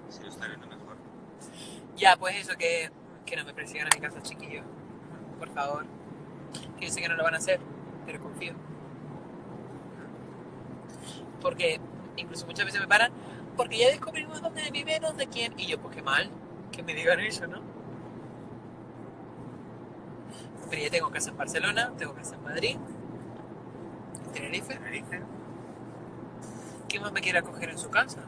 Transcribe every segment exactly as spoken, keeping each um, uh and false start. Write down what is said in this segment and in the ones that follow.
Se lo está viendo mejor. Ya, pues eso, que, que no me persigan a mi casa, chiquillos. Por favor. Que yo sé que no lo van a hacer, pero confío. Porque incluso muchas veces me paran, porque ya descubrimos dónde vive, no sé quién. Y yo, pues qué mal, que me digan eso, ¿no? Pero ya tengo casa en Barcelona, tengo casa en Madrid, en Tenerife. Tenerife. ¿Quién más me quiere acoger en su casa?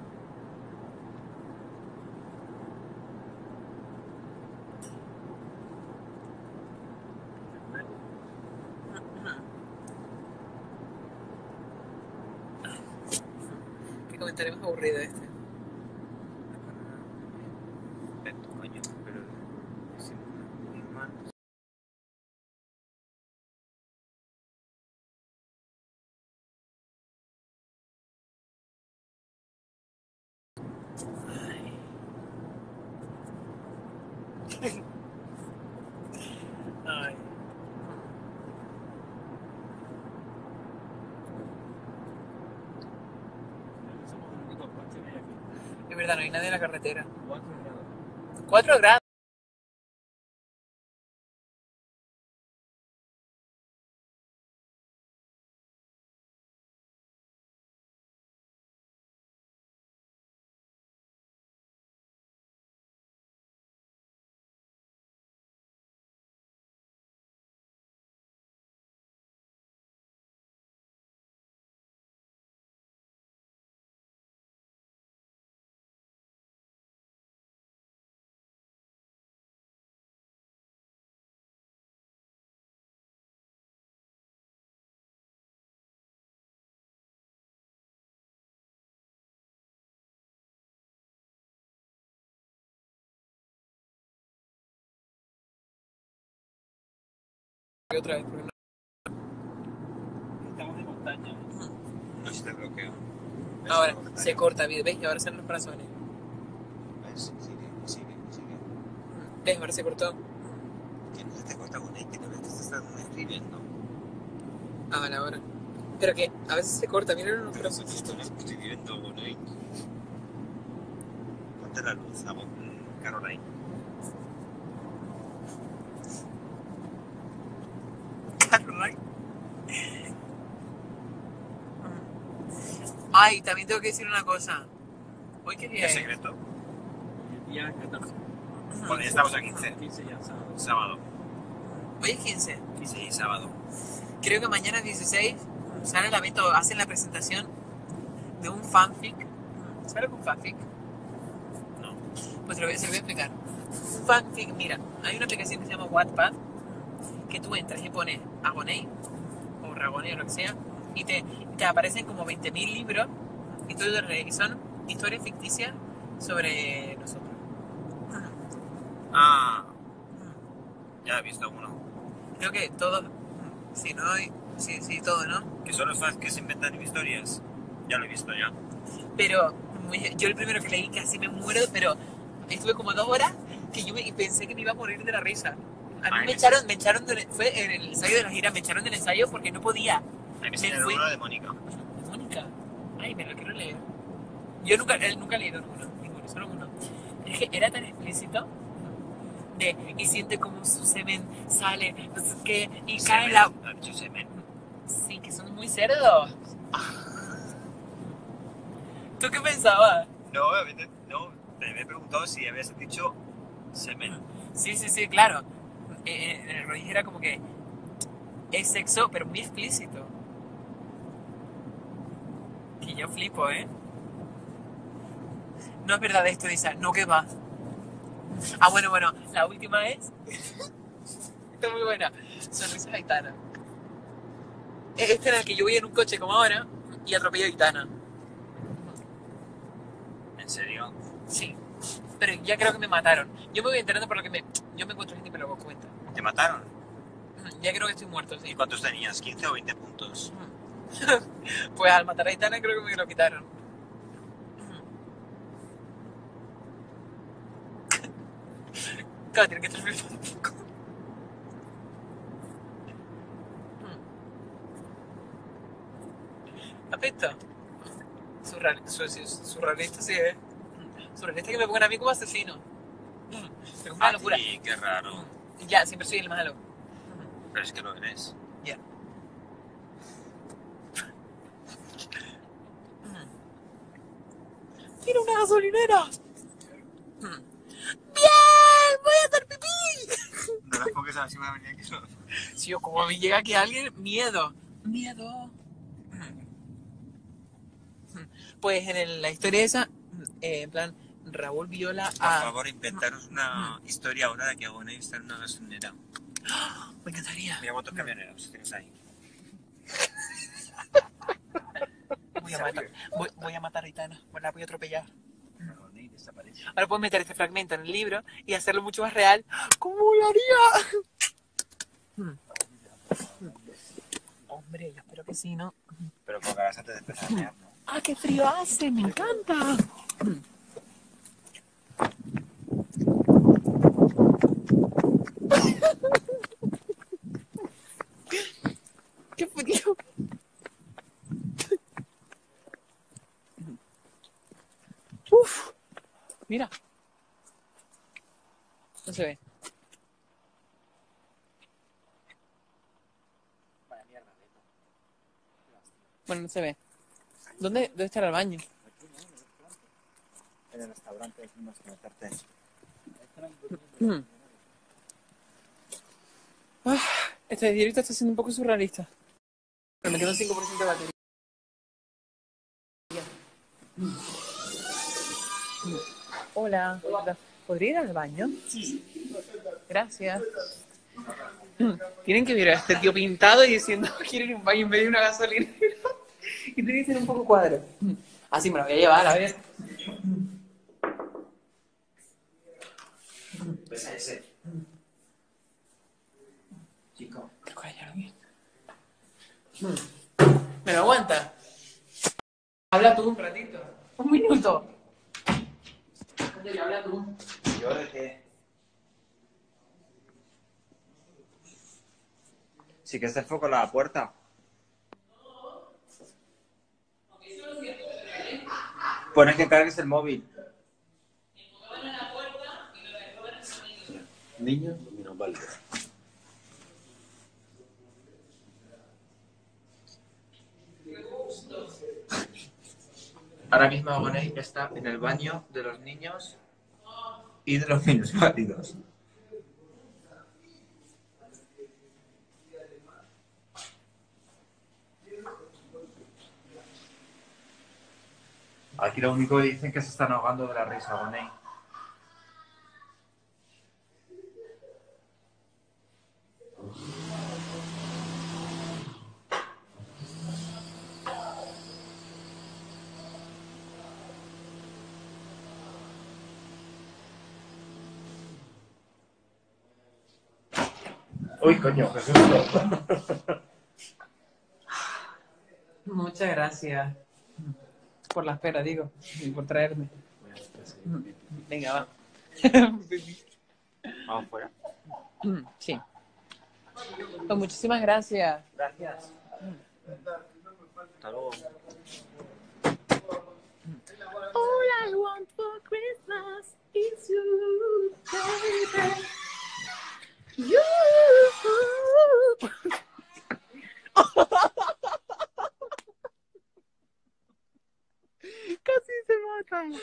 Qué comentario más aburrido este. Perfecto, coño, pero... sí, muy mal. Ay. Somos el único coche que hay aquí. Es verdad, no hay nadie en la carretera. Cuatro grados. Cuatro grados. Otra vez, porque Estamos de montaña. No se te bloqueo. no. Ahora se corta, ¿ves? Y ahora se los corazones. ¿Ves? Sigue, sigue, sigue. ¿Ves? Ahora se cortó. Que no se te corta con él, que no ves que se están escribiendo. Ah, vale, ahora. Pero que a veces se corta, miren los Pero corazones. esto no estoy viviendo con él. Ponte la luz, amo, Caroline. Caroline. Ay, también tengo que decir una cosa. Hoy qué día ¿Es es. secreto? El día catorce. Bueno, ya estamos a quince. quince ya, sábado. Sábado. Hoy es quince. quince y sábado. Creo que mañana es dieciséis. Sale la Beto, hacen la presentación de un fanfic. ¿Sabes lo que es un fanfic? No. Pues te lo voy, se lo voy a explicar. Un fanfic, mira, hay una aplicación que se llama Wattpad, que tú entras y pones Agoney, o Ragoney o lo que sea, y te, te aparecen como veinte mil libros, y, todo, y son historias ficticias sobre nosotros. Ah, ya he visto uno. Creo que todo, si no, sí, sí, todo, ¿no? Que son los fans que se inventan historias. Ya lo he visto ya. Pero muy- yo el primero que leí casi me muero, pero estuve como dos horas que yo me, y pensé que me iba a morir de la risa. A mí Ay, me me echaron, me echaron del, fue en el ensayo de la gira, me echaron del ensayo porque no podía. A mí me Me enseñaron fui. uno de Mónica. Mónica, ay, me lo quiero leer. Yo nunca, él nunca he leído ninguno, ninguno, solo uno. Es que era tan explícito de, y siente como su semen sale, no sé qué, y cae Semen. la... ¿Ha dicho semen? Sí, que son muy cerdos. ¿Tú qué pensabas? No, obviamente, no. Me he preguntado si habías dicho semen. Sí, sí, sí, claro. Eh, en el rodillo era como que es sexo, pero muy explícito. Que yo flipo, ¿eh? No es verdad esto, dice, no que va. Ah, bueno, bueno, la última es... Está muy buena. Sonrisa gitana. Este en el que yo voy en un coche como ahora y atropello a gitana. ¿En serio? Sí. Pero ya creo que me mataron. Yo me voy enterando por lo que me... Yo me encuentro gente y me lo cuenta. ¿Te mataron? Ya creo que estoy muerto, sí. ¿Y cuántos tenías? ¿quince o veinte puntos? Pues al matar a gitana creo que me lo quitaron. Claro, tiene que estar muy poco. ¿Has visto? Surreal, su, su, surrealista sí, ¿eh? Surrealista que me pongan a mí como asesino. Es una Ah, locura. sí, qué raro. Ya, siempre soy el malo. Pero es que lo eres. Ya. ¡Tira una gasolinera! ¡Bien! ¡Voy a hacer pipí! No las pongas así, me venía aquí solo. Si yo como me llega aquí alguien, miedo. Miedo. Pues en el- la historia esa, eh, en plan, Raúl viola Por a... favor, inventaros una historia ahora de que Agoney está en una gasolinera. Me encantaría. Mira cuántos camioneros tienes ahí. Voy a matar, voy, voy a matar a Aitana. La voy a atropellar. Agoney desaparece. Ahora puedo meter este fragmento en el libro y hacerlo mucho más real. ¿Cómo lo haría? Hombre, yo espero que sí, ¿no? Pero con ganas antes de empezar a mear, ¿no? ¡Ah, qué frío hace! ¡Me encanta! ¡Qué frío! ¡Uf! Mira. No se ve. Vaya mierda, Beto. Bueno, no se ve. ¿Dónde, dónde estará el baño? En el restaurante fuimos a meterte. Mm. Ah, este directo está siendo un poco surrealista. Pero me queda un cinco por ciento de batería. Mm. Mm. Hola. ¿Podría ir al baño? Sí. Gracias. Mm. Tienen que ver a este tío pintado y diciendo quiero ir a un baño en vez de una gasolinera. Y tiene que ser un poco cuadro. Mm. Así me lo voy a llevar, a ver. Pues ese. Chico. Creo que ya lo vi. ¿Me lo aguanta? Habla tú un ratito. Un minuto. Ándale, habla tú. ¿Yo de qué? Sí que este foco en la puerta. Pones que cargues el móvil. Niños, no vale. Ahora mismo Agoney está en el baño de los niños y de los minusválidos. Aquí lo único que dicen es que se están ahogando de la risa, Agoney. Uy, coño, Jesús. Muchas gracias por la espera, digo, y por traerme. Venga, va. Vamos fuera. Sí. Pues muchísimas gracias. Gracias. Hasta luego. All I want for Christmas is you, baby. You. Casi se matan.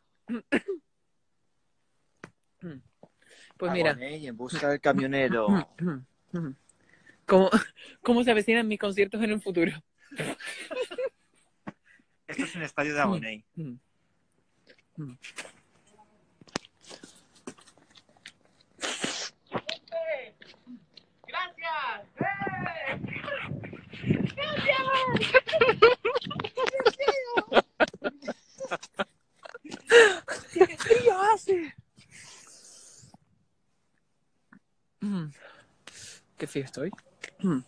Pues mira, Agoney, en busca del camionero. ¿cómo, cómo se avecinan mis conciertos en el futuro? Esto es un estadio de Agoney. ¡Gracias! ¡Qué frío hace! Mm. Qué frío estoy. Mm.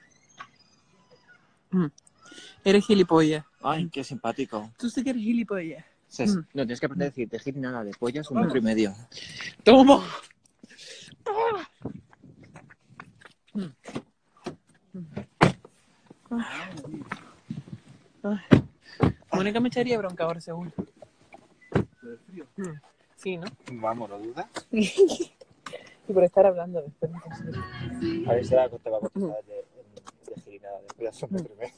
Mm. Eres gilipollas. Ay, qué simpático. Tú sí que eres gilipollas. Ses, Mm. No tienes que aprender a decir de gil nada, de pollas un metro y medio. ¡Toma! ¡Toma! Mm. Mm. Ay. Mónica me echaría bronca ahora, seguro. Pero el frío vídeo. Sí, ¿no? Vamos, ¿lo dudas? Y por estar hablando después. A ver si la te va a contestar de, de, de girinada, después ya son de primer.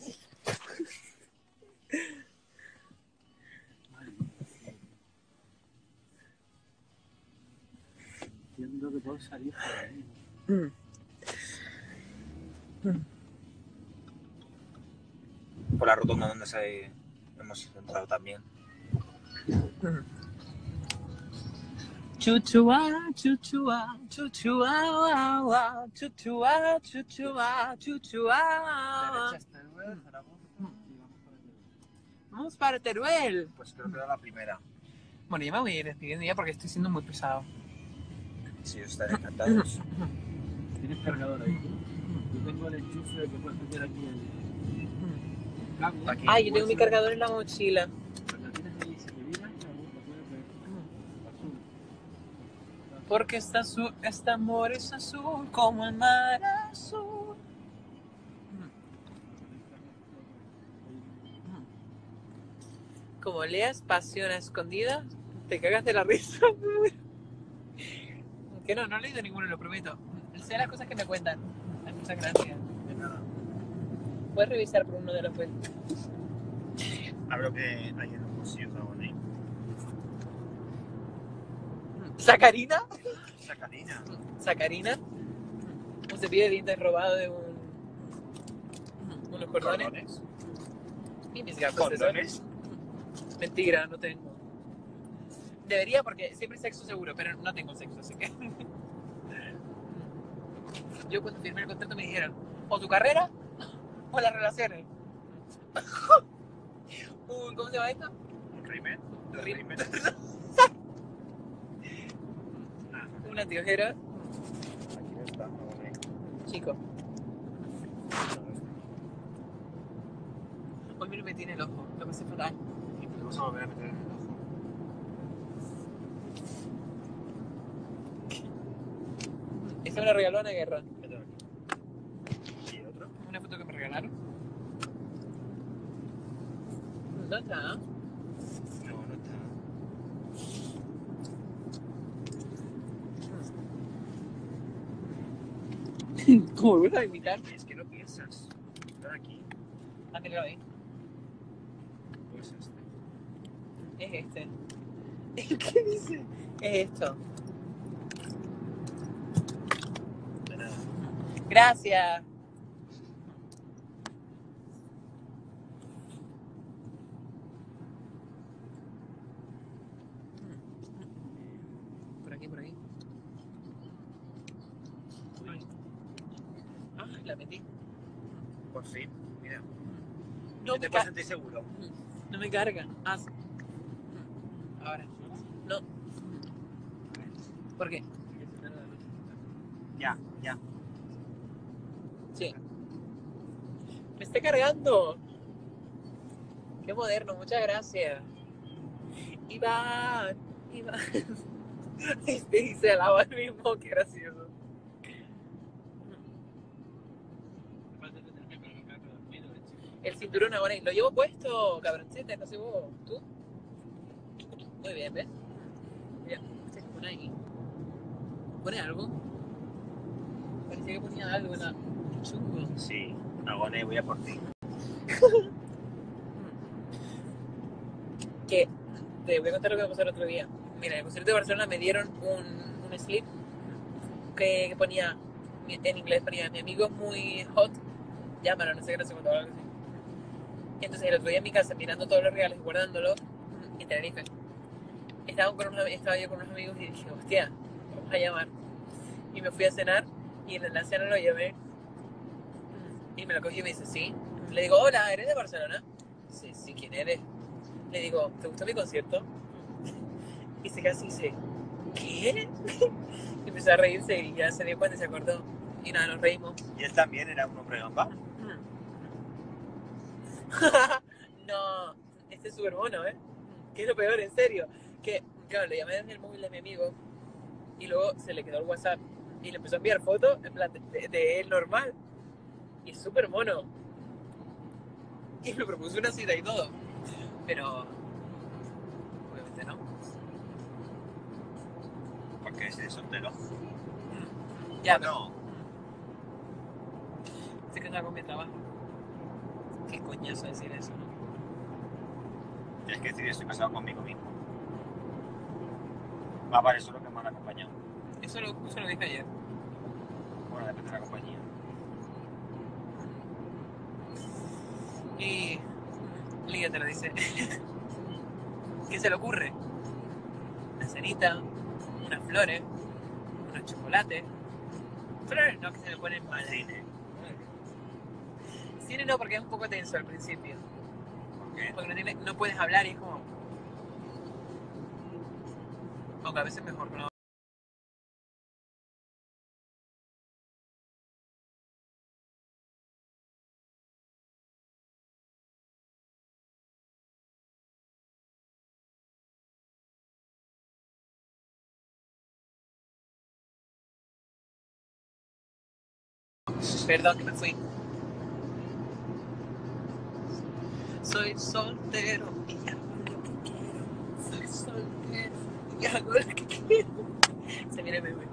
Entiendo que puedo salir por ahí. Por la rotonda donde se hemos entrado también. Chuchua, chuchua, chuchua, guau, guau, chuchua, chuchua, chuchua. Derecha hasta el Teruel, Zaragoza y Vamos vamos para Teruel. para Teruel. Pues creo que era la primera. Bueno, yo me voy a ir despidiendo ya porque estoy siendo muy pesado. Sí, estaré encantados. ¿Tienes cargador ahí? Yo tengo el enchufe que puedes meter aquí el cable. Aquí. Ay, yo tengo mi U S B. cargador en la mochila. Pues la tienes ahí, si te viras, la puedes ver. Azul. Porque este azul, este amor es azul como el mar azul. Como leas Pasión a Escondidas, te cagas de la risa. Que no, no he leído ninguno, lo prometo. Sé las cosas que me cuentan. Ay, muchas gracias. De nada. Puedes revisar por uno de los fuentes. Hablo que hay en los bolsillos de Aboney. ¿Sacarina? Sacarina. ¿Sacarina? Un cepillo de dientes robado de un... unos cordones. Cordones. Y mis gafas. Cordones. Mentira, no tengo. Debería porque siempre sexo seguro, pero no tengo sexo, así que... Yo cuando firmé el contrato me dijeron, o tu carrera o las relaciones. Un, ¿Cómo se llama esto? Un rímel. Dos Rí- rímeles. Un antiojero. Aquí no está, Aboney. Chico, hoy me lo metí en el ojo, lo pasé fatal. Y te vamos a volver a meter en el ojo. Esa me la regaló Ana Guerra. Mételo aquí. ¿Y otro? Una foto que me regalaron. ¿Dónde está? No, no está. ¿Cómo me vas a invitar? Es que no piensas. Están aquí. Ah, mira ahí. Pues este. Es este. ¿Qué dice? Es esto. De nada. Gracias. Por aquí, por aquí. Ah, la metí. Por fin. Mira. No Yo te me, puedo ca- sentir seguro. no me carga. Ah, sí. Ahora. No. ¿Por qué? Ya, ya. Sí. Me está cargando. Qué moderno, muchas gracias. Iván, Iván. Este, y se alaba el mismo, qué gracioso. El cinturón ahora, lo llevo puesto, cabroncete, no sé vos, ¿tú? Muy bien, ¿ves? Mira, se pone ahí. ¿Pone algo? Parecía que ponía algo en la... Chungo. Sí. Aboney, voy a por ti. Que te voy a contar lo que me pasó el otro día. Mira, en el concierto de Barcelona me dieron un, un slip que, que ponía, en inglés ponía, mi amigo es muy hot, llámalo, no sé qué, no sé cuánto, algo así. Y entonces el otro día en mi casa, mirando todos los regalos y guardándolos, en Tenerife, estaba, con unos, estaba yo con unos amigos y dije, hostia, vamos a llamar. Y me fui a cenar y en la cena lo llamé y me lo cogí y me dice, sí. Le digo, hola, ¿eres de Barcelona? Sí, sí, ¿quién eres? Le digo, ¿te gustó mi concierto? Y se casi dice, ¿qué? Y empezó a reírse y ya se dio cuenta y se acordó. Y nada, nos reímos. Y él también era un hombre gamba. No, este es súper mono, ¿eh? Que es lo peor, en serio. Que, claro, le llamé desde el móvil de mi amigo y luego se le quedó el WhatsApp y le empezó a enviar fotos en plan de, de, de él normal. Y es súper mono. Y me propuso una cita y todo. Pero, obviamente no. Porque ese es soltero. Ya, no. Sé que no con mi trabajo. Qué coñazo decir eso, ¿no? Tienes que decir, estoy casado conmigo mismo. Más vale solo que me han acompañado. Eso lo, eso lo dije ayer. Bueno, depende de la compañía. Y Liga te lo dice. ¿Qué se le ocurre? Una cenita, unas flores, unos chocolates. Flores no, que se me ponen mal. Cine. Cine no, porque es un poco tenso al principio. ¿Por qué? Porque no, tiene, no puedes hablar y es como... Aunque a veces mejor no. Perdón que me fui. Soy soltero y hago lo que quiero. Soy soltero y hago lo que quiero. Se mira el bebé.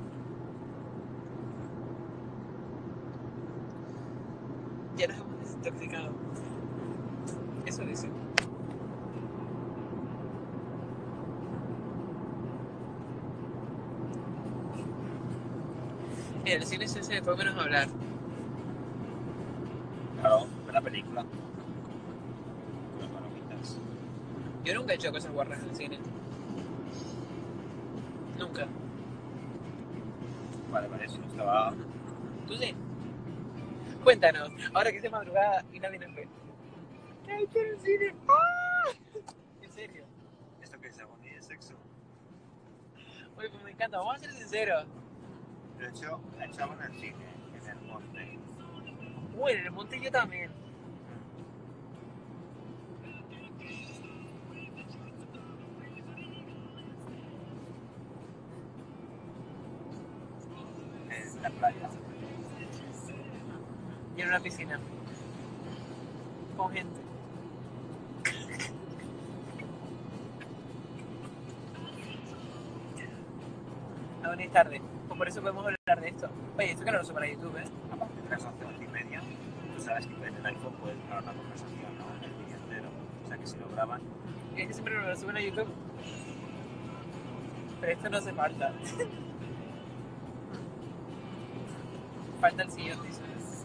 Ya nos hemos desintoxicado. Eso dice. En el cine se hace menos hablar. Claro, de la película. Las palomitas. Yo nunca he hecho cosas guarras en el cine. Nunca. Vale, vale, eso no estaba... ¿Tú sí? Cuéntanos, ahora que es de madrugada y nadie nos ve. ¿Qué hay hecho en el cine? ¡Ah! ¿En serio? ¿Esto qué es? ¿Agonía de sexo? Oye, pues me encanta, vamos a ser sinceros. De hecho, la echaban al cine, en el monte. Uy, en el monte yo también. En la playa. Y en una piscina. Con gente. Aún es tarde. Pues por eso podemos hablar de esto. Oye, esto que no lo subo para YouTube, ¿eh? Aparte de las once, once y media, tú sabes que en el iPhone puedes grabar una conversación, ¿no? El día entero. O sea que si lo graban, Es que siempre lo suben a YouTube. Pero esto no hace falta. Falta el sillón, dice.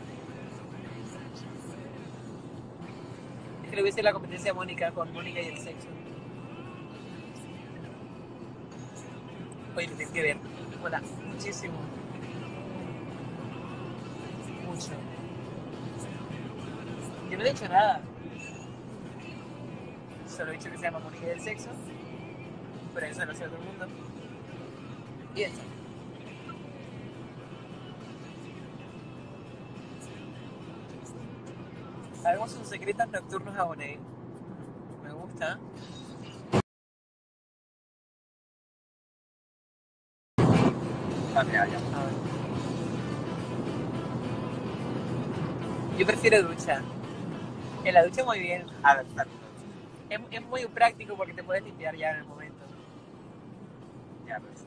Es que le voy a hacer la competencia a Mónica con Mónica y el sexo. Oye, lo tienes que ver. Mola muchísimo. Mucho. Yo no he dicho nada. Solo he dicho que se llama Mónica y el sexo. Pero eso lo sabe todo el mundo. Y eso. Hagamos sus secretos nocturnos a Bonet. Me gusta. también haya. A ver. Yo prefiero ducha. En la ducha muy bien. A ver, está bien. Es, es muy práctico porque te puedes limpiar ya en el momento. Ya, pero